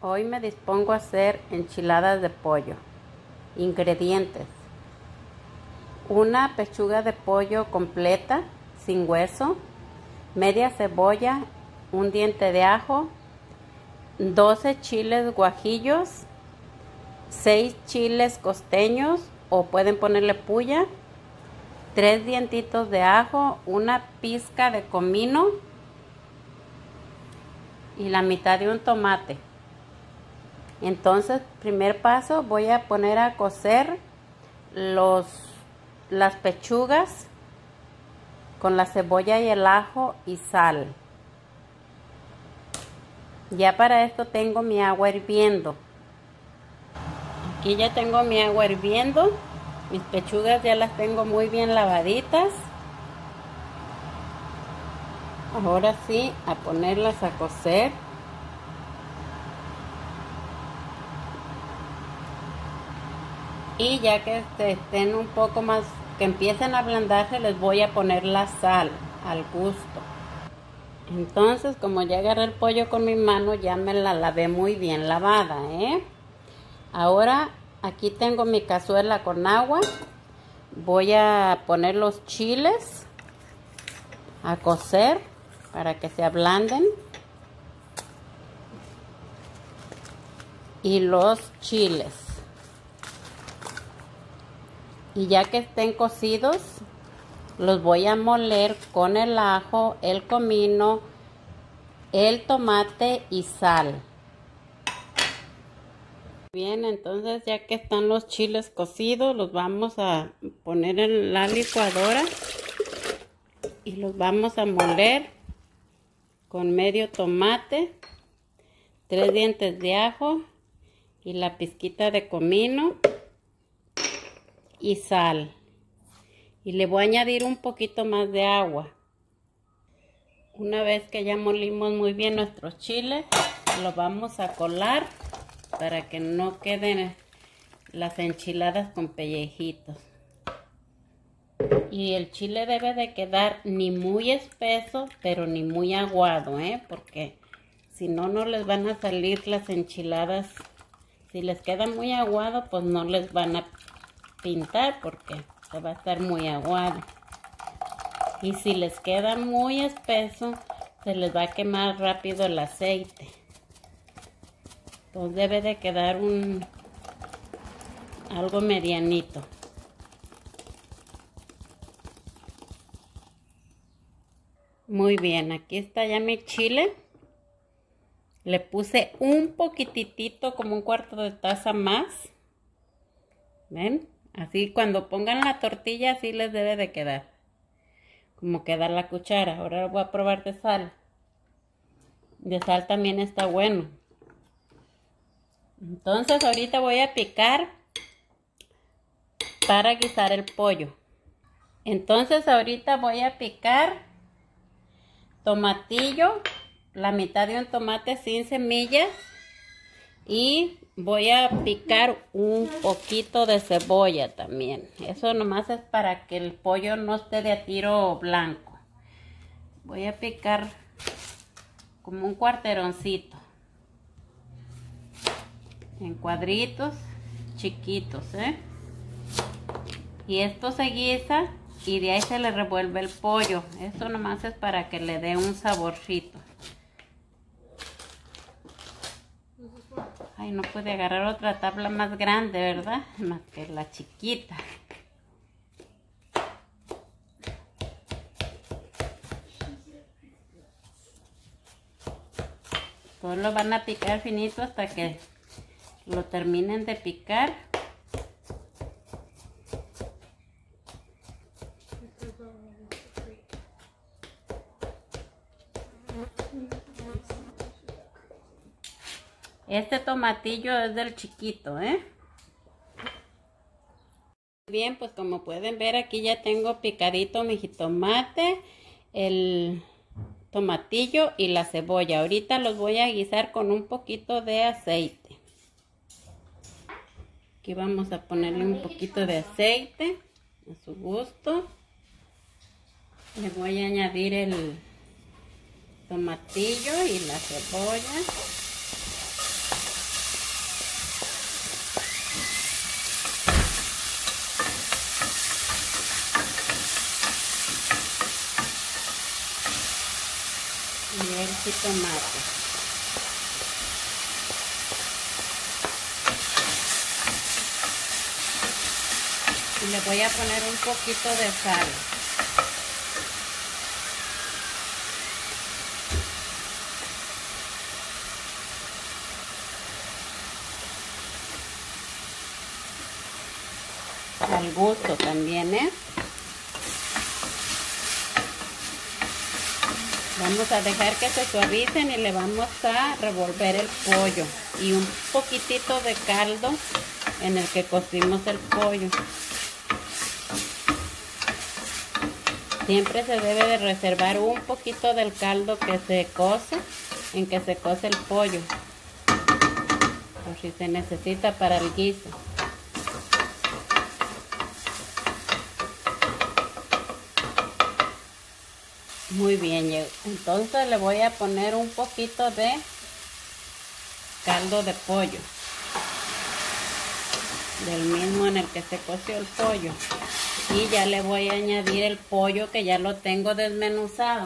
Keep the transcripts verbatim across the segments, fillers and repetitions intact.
Hoy me dispongo a hacer enchiladas de pollo. Ingredientes: una pechuga de pollo completa, sin hueso, media cebolla, un diente de ajo, doce chiles guajillos, seis chiles costeños o pueden ponerle puya, tres dientitos de ajo, una pizca de comino y la mitad de un tomate. Entonces, primer paso, voy a poner a cocer los, las pechugas con la cebolla y el ajo y sal. Ya para esto tengo mi agua hirviendo. Aquí ya tengo mi agua hirviendo. Mis pechugas ya las tengo muy bien lavaditas. Ahora sí, a ponerlas a cocer. Y ya que estén un poco más, que empiecen a ablandarse, les voy a poner la sal al gusto. Entonces, como ya agarré el pollo con mi mano, ya me la lavé muy bien lavada, ¿eh? Ahora, aquí tengo mi cazuela con agua. Voy a poner los chiles a cocer para que se ablanden. Y los chiles. Y ya que estén cocidos, los voy a moler con el ajo, el comino, el tomate y sal. Bien, entonces ya que están los chiles cocidos, los vamos a poner en la licuadora y los vamos a moler con medio tomate, tres dientes de ajo y la pizquita de comino y sal. Y le voy a añadir un poquito más de agua. Una vez que ya molimos muy bien nuestros chiles, los vamos a colar para que no queden las enchiladas con pellejitos. Y el chile debe de quedar ni muy espeso, pero ni muy aguado, ¿eh? Porque si no, no les van a salir las enchiladas. Si les queda muy aguado, pues no les van a pintar porque se va a estar muy aguado. Y si les queda muy espeso, se les va a quemar rápido el aceite. Entonces debe de quedar un algo medianito. Muy bien, aquí está ya mi chile. Le puse un poquitito, como un cuarto de taza más. ¿Ven? Así cuando pongan la tortilla, así les debe de quedar. Como queda la cuchara. Ahora voy a probar de sal. De sal también está bueno. Entonces ahorita voy a picar para guisar el pollo. Entonces ahorita voy a picar tomatillo, la mitad de un tomate sin semillas. Y voy a picar un poquito de cebolla también. Eso nomás es para que el pollo no esté de a tiro blanco. Voy a picar como un cuarteroncito. En cuadritos chiquitos, ¿eh? Y esto se guisa y de ahí se le revuelve el pollo. Esto nomás es para que le dé un saborcito. Ay, no puede agarrar otra tabla más grande, ¿verdad? Más que la chiquita. Todos lo van a picar finito hasta que lo terminen de picar. Este tomatillo es del chiquito, ¿eh? Bien, pues como pueden ver, aquí ya tengo picadito mi jitomate, el tomatillo y la cebolla. Ahorita los voy a guisar con un poquito de aceite. Aquí vamos a ponerle un poquito de aceite a su gusto. Le voy a añadir el tomatillo y la cebolla. jitomate. Y le voy a poner un poquito de sal. Al gusto también, ¿eh? Vamos a dejar que se suavicen y le vamos a revolver el pollo y un poquitito de caldo en el que cocimos el pollo. Siempre se debe de reservar un poquito del caldo que se cose, en que se cose el pollo, por si se necesita para el guiso. Muy bien, entonces le voy a poner un poquito de caldo de pollo, del mismo en el que se coció el pollo, y ya le voy a añadir el pollo que ya lo tengo desmenuzado.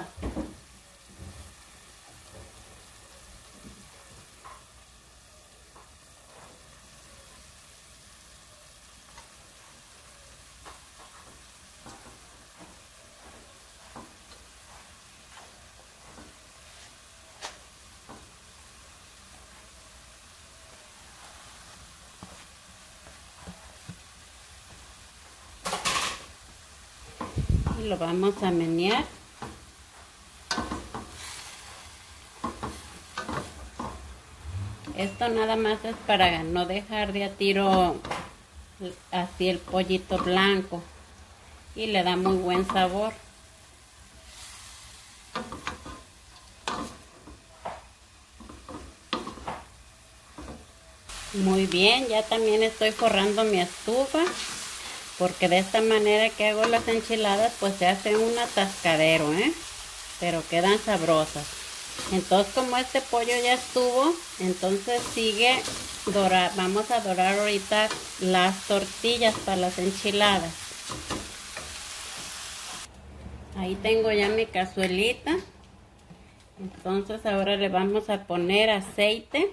Y lo vamos a menear. Esto nada más es para no dejar de a tiro así el pollito blanco, y le da muy buen sabor. Muy bien, ya también estoy forrando mi estufa, porque de esta manera que hago las enchiladas pues se hace un atascadero, ¿eh? Pero quedan sabrosas. Entonces, como este pollo ya estuvo, entonces sigue dorar. Vamos a dorar ahorita las tortillas para las enchiladas. Ahí tengo ya mi cazuelita. Entonces ahora le vamos a poner aceite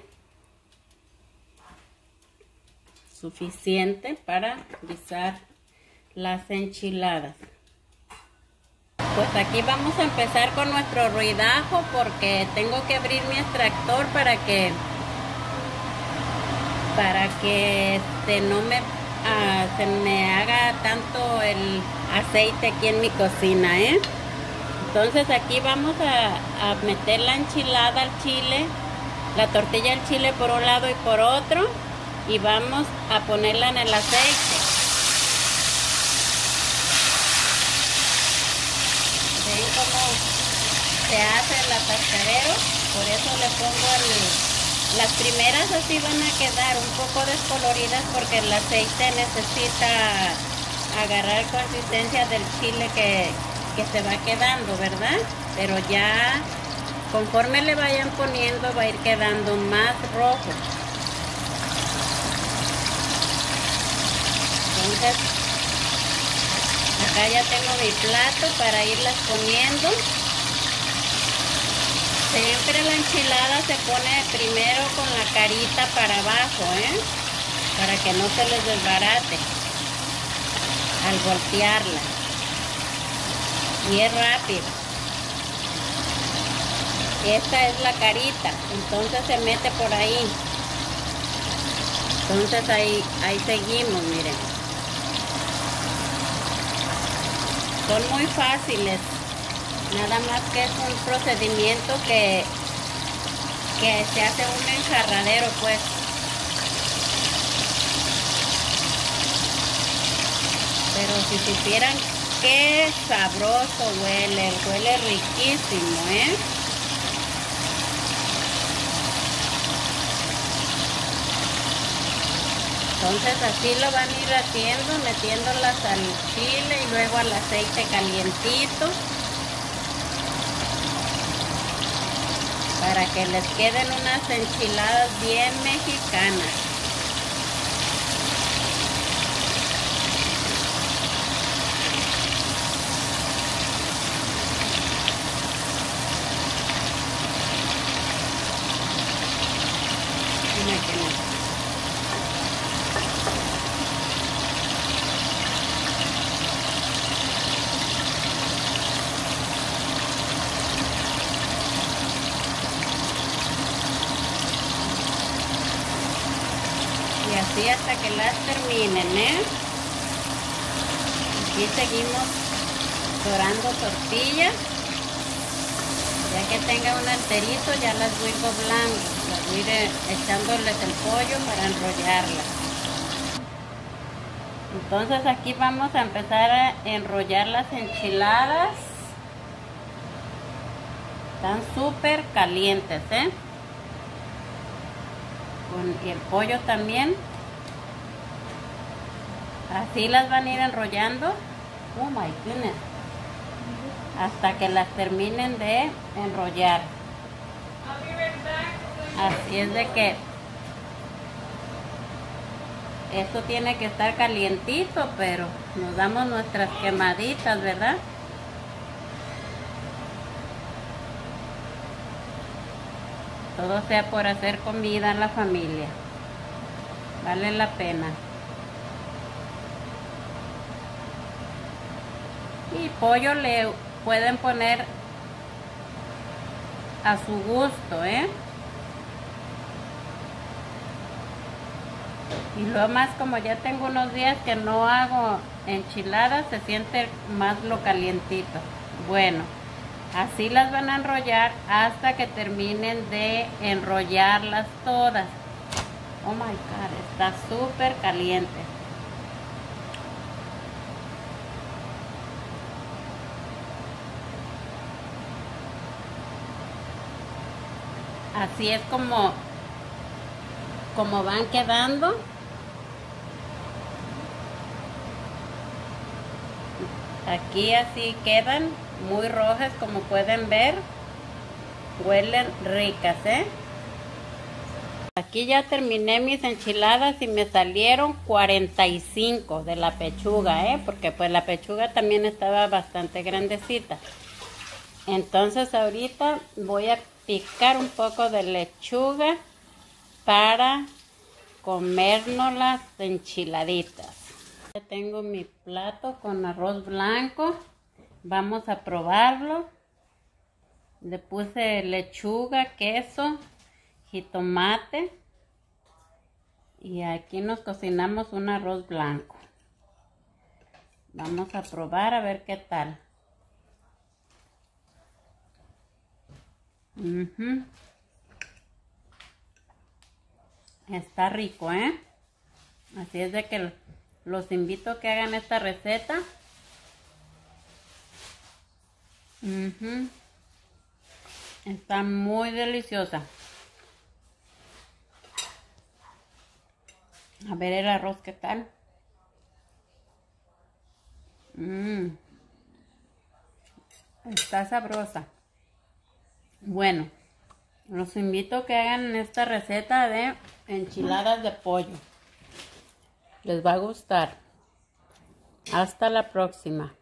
suficiente para guisar las enchiladas. Pues aquí vamos a empezar con nuestro ruidajo, porque tengo que abrir mi extractor para que para que este, no me uh, se me haga tanto el aceite aquí en mi cocina, ¿eh? Entonces aquí vamos a, a meter la enchilada al chile, la tortilla al chile por un lado y por otro, y vamos a ponerla en el aceite. ¿Ven cómo se hace el atascadero? Por eso le pongo el... Las primeras así van a quedar un poco descoloridas, porque el aceite necesita agarrar consistencia del chile que, que se va quedando, ¿verdad? Pero ya conforme le vayan poniendo va a ir quedando más rojo. Entonces, acá ya tengo mi plato para irlas poniendo. Siempre la enchilada se pone primero con la carita para abajo, ¿eh? Para que no se les desbarate al voltearla. Y es rápido. Esta es la carita, entonces se mete por ahí. Entonces ahí, ahí seguimos, miren. Son muy fáciles, nada más que es un procedimiento que, que se hace un enjarradero, pues. Pero si supieran qué sabroso huele, huele riquísimo, ¿eh? Entonces así lo van a ir haciendo, metiéndolas al chile y luego al aceite calientito, para que les queden unas enchiladas bien mexicanas. Y así hasta que las terminen, ¿eh? Aquí seguimos dorando tortillas. Ya que tenga un alterito, ya las voy doblando. Las voy de, echándoles el pollo para enrollarlas. Entonces aquí vamos a empezar a enrollar las enchiladas. Están súper calientes, ¿eh? Con el pollo también. Así las van a ir enrollando. Oh my goodness. Hasta que las terminen de enrollar. Así es de que esto tiene que estar calientito, pero nos damos nuestras quemaditas, ¿verdad? Todo sea por hacer comida en la familia. Vale la pena. Y pollo le pueden poner a su gusto, ¿eh? Y lo más, como ya tengo unos días que no hago enchiladas, se siente más lo calientito. Bueno, así las van a enrollar hasta que terminen de enrollarlas todas. Oh my God, está súper caliente. Así es como, como van quedando. Aquí así quedan, muy rojas como pueden ver. Huelen ricas, ¿eh? Aquí ya terminé mis enchiladas y me salieron cuarenta y cinco de la pechuga, ¿eh? Porque pues la pechuga también estaba bastante grandecita. Entonces ahorita voy a picar un poco de lechuga para comernos las enchiladitas. Ya tengo mi plato con arroz blanco. Vamos a probarlo. Le puse lechuga, queso, jitomate. Y aquí nos cocinamos un arroz blanco. Vamos a probar a ver qué tal. Uh-huh. Está rico, ¿eh? Así es de que los invito a que hagan esta receta. Uh-huh. Está muy deliciosa. A ver el arroz, ¿qué tal? Mm. Está sabrosa. Bueno, los invito a que hagan esta receta de enchiladas de pollo. Les va a gustar. Hasta la próxima.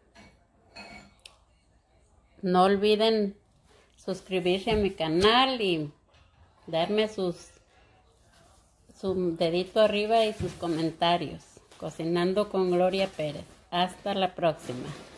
No olviden suscribirse a mi canal y darme sus su dedito arriba y sus comentarios. Cocinando con Gloria Pérez. Hasta la próxima.